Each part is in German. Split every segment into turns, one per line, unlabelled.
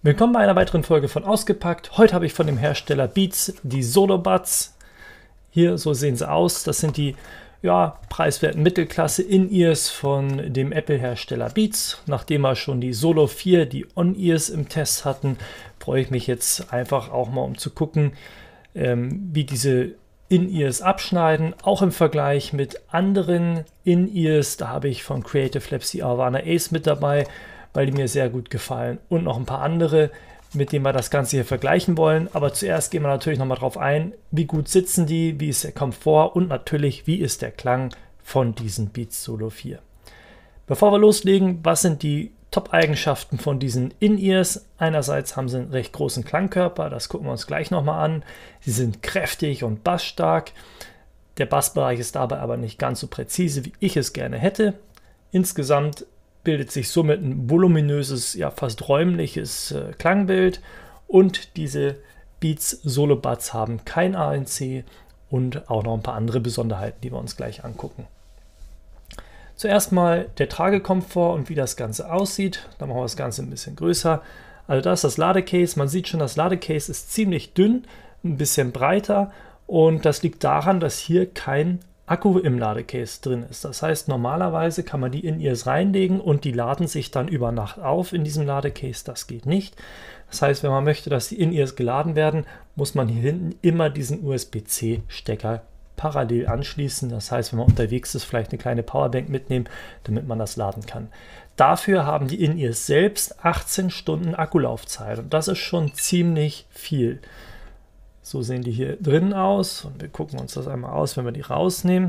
Willkommen bei einer weiteren Folge von Ausgepackt. Heute habe ich von dem Hersteller Beats die Solo Buds. Hier, so sehen sie aus. Das sind die preiswerten Mittelklasse In-Ears von dem Apple-Hersteller Beats. Nachdem wir schon die Solo 4, die On-Ears im Test hatten, freue ich mich jetzt einfach auch mal, um zu gucken, wie diese In-Ears abschneiden. Auch im Vergleich mit anderen In-Ears. Da habe ich von Creative Labs die Avana Ace mit dabei, weil die mir sehr gut gefallen, und noch ein paar andere, mit denen wir das Ganze hier vergleichen wollen. Aber zuerst gehen wir natürlich nochmal drauf ein, wie gut sitzen die, wie ist der Komfort und natürlich, wie ist der Klang von diesen Beats Solo 4. Bevor wir loslegen, was sind die Top-Eigenschaften von diesen In-Ears? Einerseits haben sie einen recht großen Klangkörper, das gucken wir uns gleich nochmal an. Sie sind kräftig und bassstark. Der Bassbereich ist dabei aber nicht ganz so präzise, wie ich es gerne hätte. Insgesamt bildet sich somit ein voluminöses, ja fast räumliches Klangbild, und diese Beats Solo Buds haben kein ANC und auch noch ein paar andere Besonderheiten, die wir uns gleich angucken. Zuerst mal der Tragekomfort und wie das Ganze aussieht. Da machen wir das Ganze ein bisschen größer. Also da ist das Ladecase. Man sieht schon, das Ladecase ist ziemlich dünn, ein bisschen breiter, und das liegt daran, dass hier kein Akku im Ladecase drin ist. Das heißt, normalerweise kann man die In-Ears reinlegen und die laden sich dann über Nacht auf in diesem Ladecase. Das geht nicht. Das heißt, wenn man möchte, dass die In-Ears geladen werden, muss man hier hinten immer diesen USB-C-Stecker parallel anschließen. Das heißt, wenn man unterwegs ist, vielleicht eine kleine Powerbank mitnehmen, damit man das laden kann. Dafür haben die In-Ears selbst 18 Stunden Akkulaufzeit, und das ist schon ziemlich viel. So sehen die hier drin aus, und wir gucken uns das einmal aus, wenn wir die rausnehmen.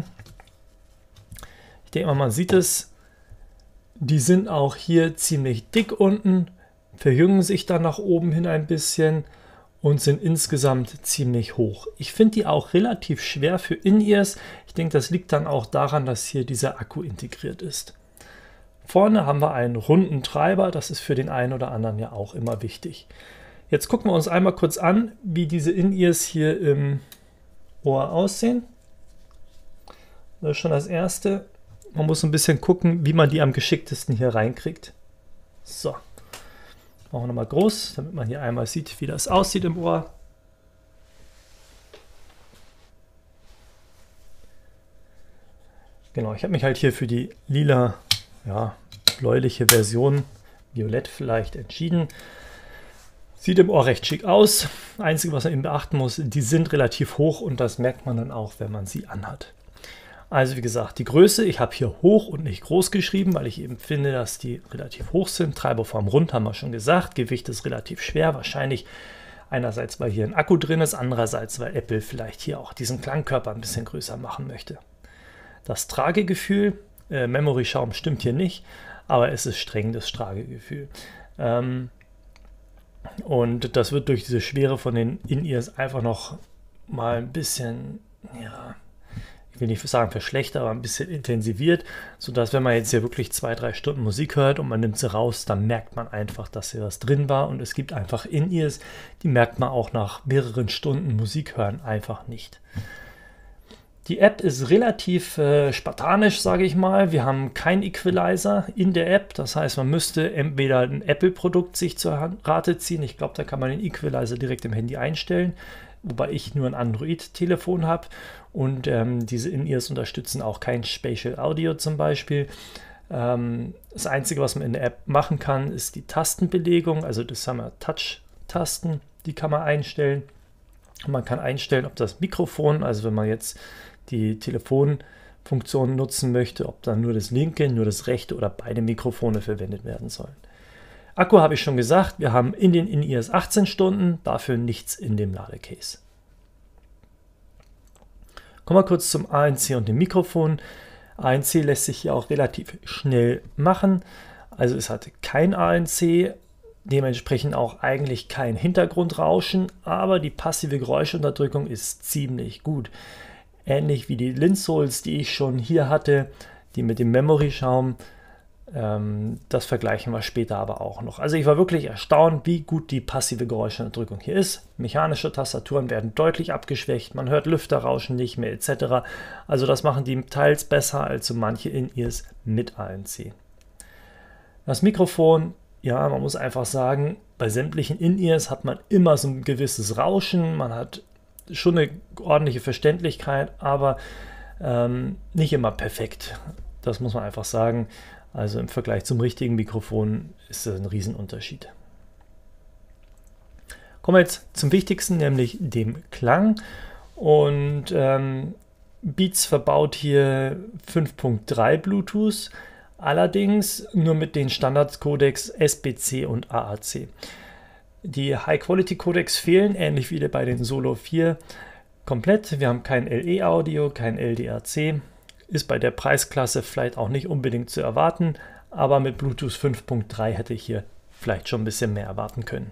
Ich denke mal, man sieht es, die sind auch hier ziemlich dick unten, verjüngen sich dann nach oben hin ein bisschen und sind insgesamt ziemlich hoch. Ich finde die auch relativ schwer für In-Ears. Ich denke, das liegt dann auch daran, dass hier dieser Akku integriert ist. Vorne haben wir einen runden Treiber, das ist für den einen oder anderen ja auch immer wichtig. Jetzt gucken wir uns einmal kurz an, wie diese In-Ears hier im Ohr aussehen. Das ist schon das Erste. Man muss ein bisschen gucken, wie man die am geschicktesten hier reinkriegt. So, machen wir nochmal groß, damit man hier einmal sieht, wie das aussieht im Ohr. Genau, ich habe mich halt hier für die lila, bläuliche Version, violett vielleicht, entschieden. Sieht im Ohr recht schick aus. Einzige, was man eben beachten muss, die sind relativ hoch, und das merkt man dann auch, wenn man sie anhat. Also wie gesagt, die Größe, ich habe hier hoch und nicht groß geschrieben, weil ich eben finde, dass die relativ hoch sind. Treiberform rund haben wir schon gesagt. Gewicht ist relativ schwer, wahrscheinlich einerseits, weil hier ein Akku drin ist, andererseits, weil Apple vielleicht hier auch diesen Klangkörper ein bisschen größer machen möchte. Das Tragegefühl, Memory-Schaum stimmt hier nicht, aber es ist streng das Tragegefühl. Und das wird durch diese Schwere von den In-Ears einfach noch mal ein bisschen, ich will nicht sagen verschlechtert, aber ein bisschen intensiviert, sodass, wenn man jetzt hier wirklich 2-3 Stunden Musik hört und man nimmt sie raus, dann merkt man einfach, dass hier was drin war. Und es gibt einfach In-Ears, die merkt man auch nach mehreren Stunden Musik hören einfach nicht. Die App ist relativ spartanisch, sage ich mal. Wir haben keinen Equalizer in der App. Das heißt, man müsste entweder ein Apple-Produkt sich zur Rate ziehen. Ich glaube, da kann man den Equalizer direkt im Handy einstellen. Wobei ich nur ein Android-Telefon habe. Und diese In-Ears unterstützen auch kein Spatial Audio zum Beispiel. Das Einzige, was man in der App machen kann, ist die Tastenbelegung. Also das haben wir Touch-Tasten, die kann man einstellen. Und man kann einstellen, ob das Mikrofon, also wenn man jetzt die Telefonfunktion nutzen möchte, ob dann nur das linke, nur das rechte oder beide Mikrofone verwendet werden sollen. Akku habe ich schon gesagt, wir haben in den In-Ears 18 Stunden, dafür nichts in dem Ladecase. Kommen wir kurz zum ANC und dem Mikrofon. ANC lässt sich hier auch relativ schnell machen, also es hat kein ANC, dementsprechend auch eigentlich kein Hintergrundrauschen, aber die passive Geräuschunterdrückung ist ziemlich gut. Ähnlich wie die Linsols, die ich schon hier hatte, die mit dem Memory-Schaum. Das vergleichen wir später aber auch noch. Also ich war wirklich erstaunt, wie gut die passive Geräuschunterdrückung hier ist. Mechanische Tastaturen werden deutlich abgeschwächt, man hört Lüfterrauschen nicht mehr etc. Also das machen die teils besser als so manche In-Ears mit ANC. Das Mikrofon, ja, man muss einfach sagen, bei sämtlichen In-Ears hat man immer so ein gewisses Rauschen, man hat schon eine ordentliche Verständlichkeit, aber nicht immer perfekt. Das muss man einfach sagen. Also im Vergleich zum richtigen Mikrofon ist das ein Riesenunterschied. Kommen wir jetzt zum Wichtigsten, nämlich dem Klang. Und Beats verbaut hier 5.3 Bluetooth, allerdings nur mit den Standardcodecs SBC und AAC. Die High-Quality-Codecs fehlen, ähnlich wie bei den Solo 4, komplett. Wir haben kein LE-Audio, kein LDAC. Ist bei der Preisklasse vielleicht auch nicht unbedingt zu erwarten, aber mit Bluetooth 5.3 hätte ich hier vielleicht schon ein bisschen mehr erwarten können.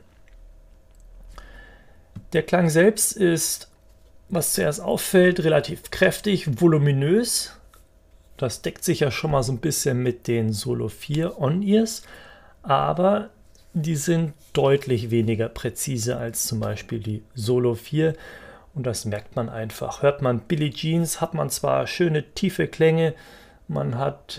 Der Klang selbst ist, was zuerst auffällt, relativ kräftig, voluminös. Das deckt sich ja schon mal so ein bisschen mit den Solo 4 On-Ears, aber die sind deutlich weniger präzise als zum Beispiel die Solo 4 und das merkt man einfach. Hört man Billie Jeans, hat man zwar schöne tiefe Klänge, man hat,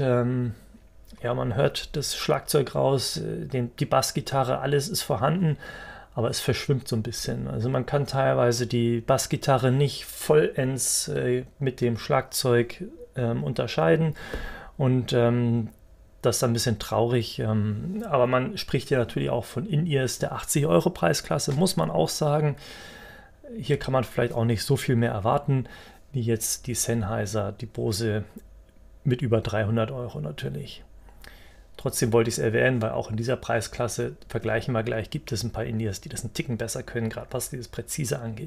man hört das Schlagzeug raus, die Bassgitarre, alles ist vorhanden, aber es verschwimmt so ein bisschen. Also man kann teilweise die Bassgitarre nicht vollends mit dem Schlagzeug unterscheiden und das ist ein bisschen traurig, aber man spricht ja natürlich auch von In-Ears der 80 € Preisklasse, muss man auch sagen. Hier kann man vielleicht auch nicht so viel mehr erwarten, wie jetzt die Sennheiser, die Bose mit über 300 € natürlich. Trotzdem wollte ich es erwähnen, weil auch in dieser Preisklasse, vergleichen wir gleich, gibt es ein paar In-Ears, die das einen Ticken besser können, gerade was dieses Präzise angeht.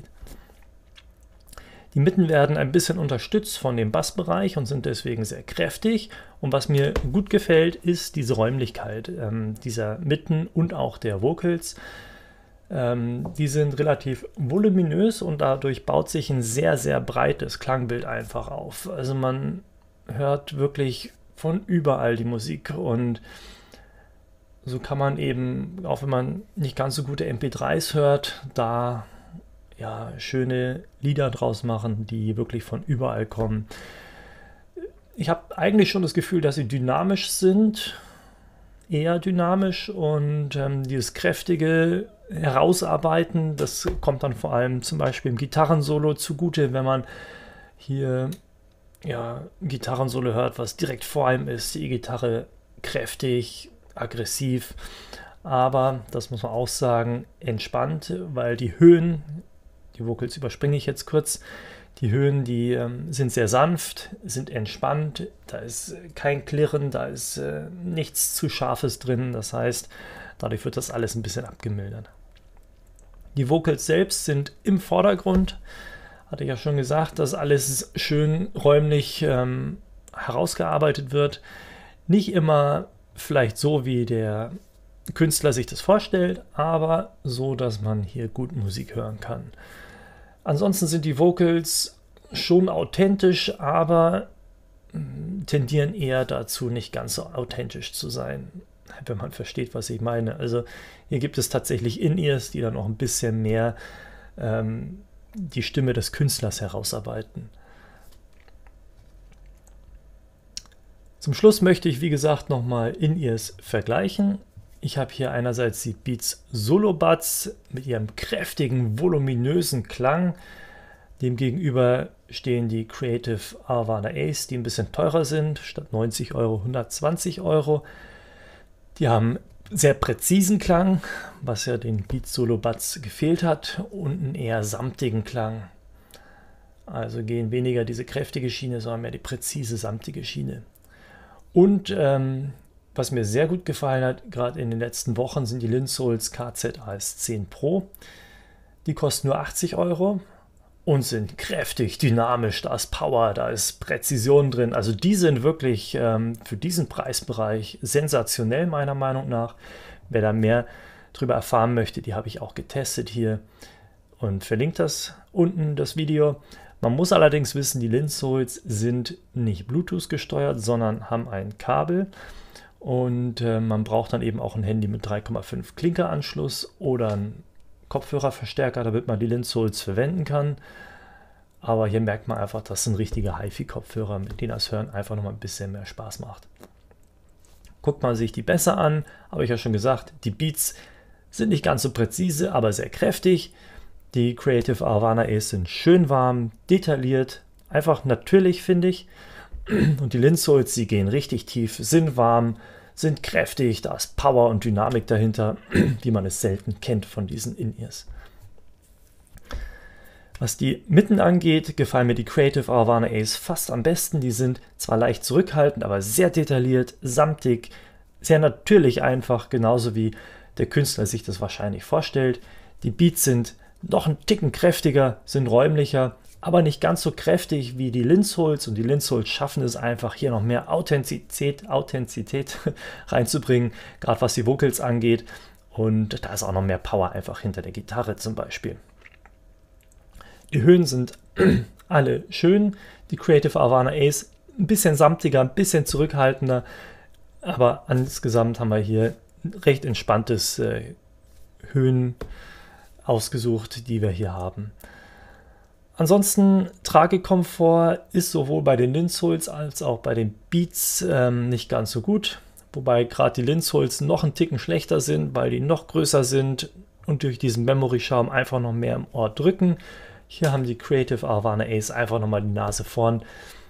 Die Mitten werden ein bisschen unterstützt von dem Bassbereich und sind deswegen sehr kräftig. Und was mir gut gefällt, ist diese Räumlichkeit dieser Mitten und auch der Vocals. Die sind relativ voluminös und dadurch baut sich ein sehr, sehr breites Klangbild einfach auf. Also man hört wirklich von überall die Musik und so kann man eben, auch wenn man nicht ganz so gute MP3s hört, da ja schöne Lieder draus machen, die wirklich von überall kommen. Ich habe eigentlich schon das Gefühl, dass sie dynamisch sind, eher dynamisch und dieses kräftige Herausarbeiten, das kommt dann vor allem zum Beispiel im Gitarrensolo zugute, wenn man hier Gitarrensolo hört, was direkt vor einem ist, die E-Gitarre kräftig, aggressiv, aber, das muss man auch sagen, entspannt, weil die Höhen, die Vocals überspringe ich jetzt kurz, die Höhen, die sind sehr sanft, sind entspannt, da ist kein Klirren, da ist nichts zu Scharfes drin, das heißt, dadurch wird das alles ein bisschen abgemildert. Die Vocals selbst sind im Vordergrund, hatte ich ja schon gesagt, dass alles schön räumlich herausgearbeitet wird. Nicht immer vielleicht so, wie der Künstler sich das vorstellt, aber so, dass man hier gut Musik hören kann. Ansonsten sind die Vocals schon authentisch, aber tendieren eher dazu, nicht ganz so authentisch zu sein, wenn man versteht, was ich meine. Also hier gibt es tatsächlich In-Ears, die dann auch ein bisschen mehr die Stimme des Künstlers herausarbeiten. Zum Schluss möchte ich, wie gesagt, nochmal In-Ears vergleichen. Ich habe hier einerseits die Beats Solo Buds mit ihrem kräftigen, voluminösen Klang. Demgegenüber stehen die Creative Arvana Ace, die ein bisschen teurer sind, statt 90 € 120 €. Die haben sehr präzisen Klang, was ja den Beats Solo Buds gefehlt hat, und einen eher samtigen Klang. Also gehen weniger diese kräftige Schiene, sondern mehr die präzise, samtige Schiene. Und was mir sehr gut gefallen hat, gerade in den letzten Wochen, sind die Linsouls KZ-AS10 Pro. Die kosten nur 80 € und sind kräftig, dynamisch, da ist Power, da ist Präzision drin. Also die sind wirklich für diesen Preisbereich sensationell, meiner Meinung nach. Wer da mehr darüber erfahren möchte, die habe ich auch getestet hier und verlinkt das unten, das Video. Man muss allerdings wissen, die Linsouls sind nicht Bluetooth gesteuert, sondern haben ein Kabel. Und man braucht dann eben auch ein Handy mit 3,5 Klinkeranschluss oder einen Kopfhörerverstärker, damit man die Linsouls verwenden kann. Aber hier merkt man einfach, das sind richtige HiFi-Kopfhörer, mit denen das Hören einfach nochmal ein bisschen mehr Spaß macht. Guckt man sich die besser an, habe ich ja schon gesagt, die Beats sind nicht ganz so präzise, aber sehr kräftig. Die Creative Aravana Ace sind schön warm, detailliert, einfach natürlich, finde ich. Und die Linsols, sie gehen richtig tief, sind warm, sind kräftig, da ist Power und Dynamik dahinter, wie man es selten kennt von diesen In-Ears. Was die Mitten angeht, gefallen mir die Creative Aravana Ace fast am besten. Die sind zwar leicht zurückhaltend, aber sehr detailliert, samtig, sehr natürlich einfach, genauso wie der Künstler sich das wahrscheinlich vorstellt. Die Beats sind noch einen Ticken kräftiger, sind räumlicher, aber nicht ganz so kräftig wie die Linsols. Und die Linsols schaffen es einfach, hier noch mehr Authentizität reinzubringen, gerade was die Vocals angeht. Und da ist auch noch mehr Power einfach hinter der Gitarre zum Beispiel. Die Höhen sind alle schön. Die Creative Aravana Ace ein bisschen samtiger, ein bisschen zurückhaltender. Aber insgesamt haben wir hier ein recht entspanntes Höhen ausgesucht, die wir hier haben. Ansonsten, Tragekomfort ist sowohl bei den Linsols als auch bei den Beats nicht ganz so gut. Wobei gerade die Linsols noch einen Ticken schlechter sind, weil die noch größer sind und durch diesen Memory-Schaum einfach noch mehr im Ohr drücken. Hier haben die Creative Aravana Ace einfach nochmal die Nase vorn,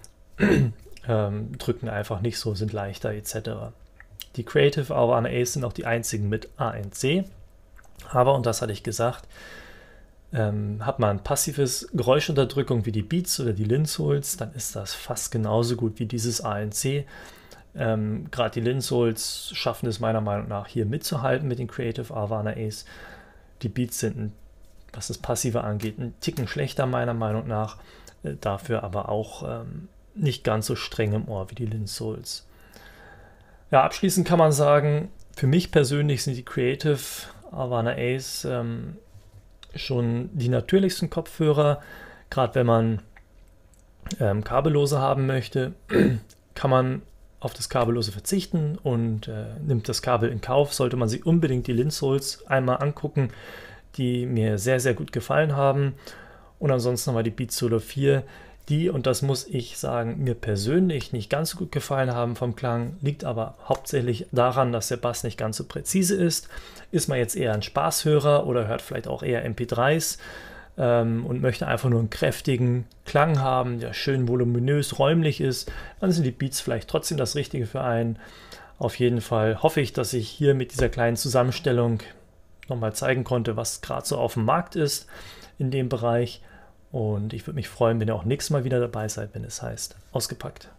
drücken einfach nicht so, sind leichter etc. Die Creative Aravana Ace sind auch die einzigen mit ANC. Aber, und das hatte ich gesagt, hat man passives Geräuschunterdrückung wie die Beats oder die Linsols, dann ist das fast genauso gut wie dieses ANC. Gerade die Linsols schaffen es meiner Meinung nach hier mitzuhalten mit den Creative Aravana Ace. Die Beats sind, was das Passive angeht, ein Ticken schlechter meiner Meinung nach, dafür aber auch nicht ganz so streng im Ohr wie die Linsols. Ja, abschließend kann man sagen, für mich persönlich sind die Creative Aravana Ace schon die natürlichsten Kopfhörer. Gerade wenn man kabellose haben möchte, kann man auf das Kabellose verzichten und nimmt das Kabel in Kauf. Sollte man sich unbedingt die Linsols einmal angucken, die mir sehr, sehr gut gefallen haben. Und ansonsten haben wir die Beats Solo 4, die, und das muss ich sagen, mir persönlich nicht ganz so gut gefallen haben vom Klang, liegt aber hauptsächlich daran, dass der Bass nicht ganz so präzise ist. Ist man jetzt eher ein Spaßhörer oder hört vielleicht auch eher MP3s und möchte einfach nur einen kräftigen Klang haben, der schön voluminös, räumlich ist, dann sind die Beats vielleicht trotzdem das Richtige für einen. Auf jeden Fall hoffe ich, dass ich hier mit dieser kleinen Zusammenstellung nochmal zeigen konnte, was gerade so auf dem Markt ist in dem Bereich. Und ich würde mich freuen, wenn ihr auch nächstes Mal wieder dabei seid, wenn es heißt Ausgepackt.